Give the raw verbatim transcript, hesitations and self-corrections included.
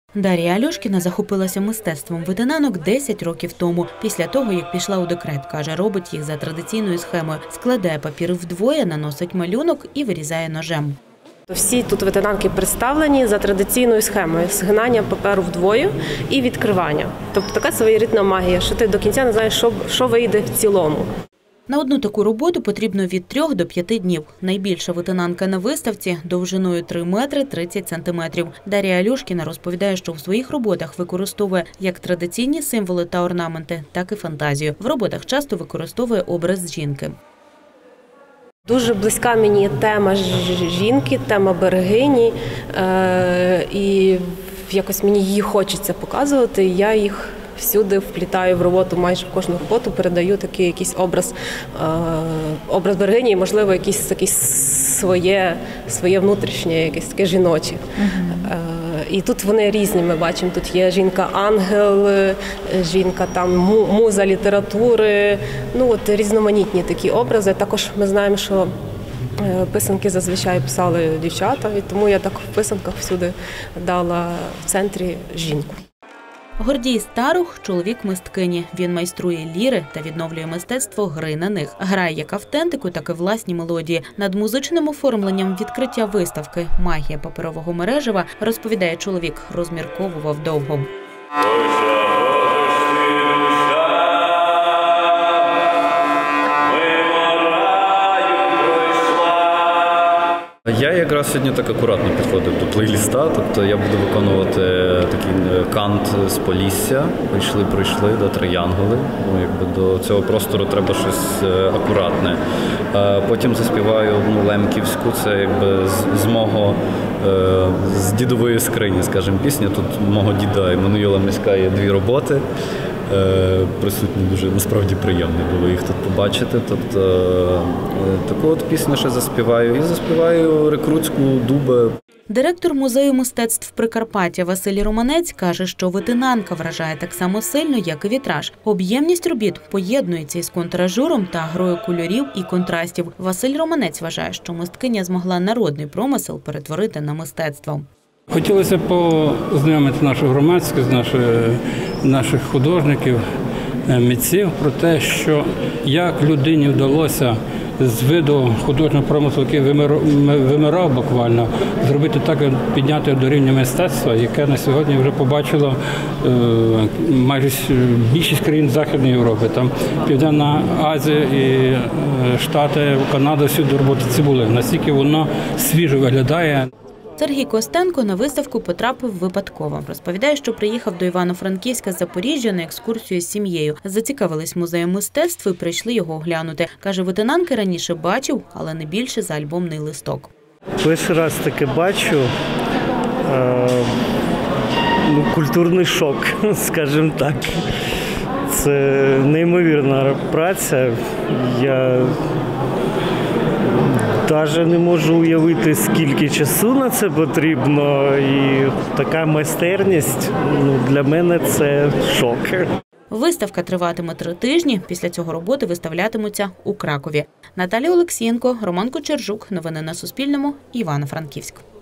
Дар'я Альошкіна захопилася мистецтвом витинанок десять років тому. Після того, як пішла у декрет, каже, робить їх за традиційною схемою. Складає папір вдвоє, наносить малюнок і вирізає ножем. Всі тут витинанки представлені за традиційною схемою – згинання паперу вдвоє і відкривання. Тобто така своєрідна магія, що ти до кінця не знаєш, що, що вийде в цілому. На одну таку роботу потрібно від трьох до п'яти днів. Найбільша витинанка на виставці довжиною три метри тридцять сантиметрів. Дар'я Альошкіна розповідає, що в своїх роботах використовує як традиційні символи та орнаменти, так і фантазію. В роботах часто використовує образ жінки. Дуже близька мені тема жінки, тема берегині, і якось мені її хочеться показувати. Я їх всюди вплітаю в роботу, майже в кожну роботу передаю такий якийсь образ, образ берегині і, можливо, якесь, якесь своє, своє внутрішнє, якесь таке жіноче. Uh-huh. І тут вони різні, ми бачимо. Тут є жінка-ангел, жінка там муза літератури, ну от різноманітні такі образи. Також ми знаємо, що писанки зазвичай писали дівчата, і тому я так в писанках всюди дала в центрі жінку. Гордій Старух – чоловік мисткині. Він майструє ліри та відновлює мистецтво гри на них. Грає як автентику, так і власні мелодії. Над музичним оформленням відкриття виставки «Магія паперового мережева», розповідає чоловік, розмірковував довго. Я якраз сьогодні так акуратно підходив до плейліста, тобто я буду виконувати такий кант з Полісся, прийшли, прийшли до Троянголи, ну, якби до цього простору треба щось акуратне. Потім заспіваю ну, лемківську, це якби з, з мого, з дідової скрині, скажімо, пісня. Тут мого діда Еммануїла Миська є дві роботи. Присутні дуже, насправді, приємно було їх тут побачити. Тобто, таку от пісню ще заспіваю. І заспіваю рекрутську «Дуби». Директор музею мистецтв Прикарпаття Василь Романець каже, що витинанка вражає так само сильно, як і вітраж. Об'ємність робіт поєднується із контражуром та грою кольорів і контрастів. Василь Романець вважає, що мисткиня змогла народний промисел перетворити на мистецтво. Хотілося познайомити нашу громадськість, наших, наших художників, митців про те, що як людині вдалося з виду художнього промислу, який вимирав буквально, зробити так, підняти до рівня мистецтва, яке на сьогодні вже побачило майже більшість країн Західної Європи. Там Південна Азія і Штати, Канада, всюди роботи цибули. Настільки воно свіжо виглядає. Сергій Костенко на виставку потрапив випадково. Розповідає, що приїхав до Івано-Франківська з Запоріжжя на екскурсію з сім'єю. Зацікавились музеєм мистецтв і прийшли його оглянути. Каже, витинанки раніше бачив, але не більше за альбомний листок. Перший раз таке бачу. Е, ну, культурний шок, скажімо так. Це неймовірна праця. Я навіть не можу уявити, скільки часу на це потрібно, і така майстерність, ну, для мене це шок. Виставка триватиме три тижні, після цього роботи виставлятимуться у Кракові. Наталія Олексієнко, Роман Кочержук. Новини на Суспільному. Івано-Франківськ.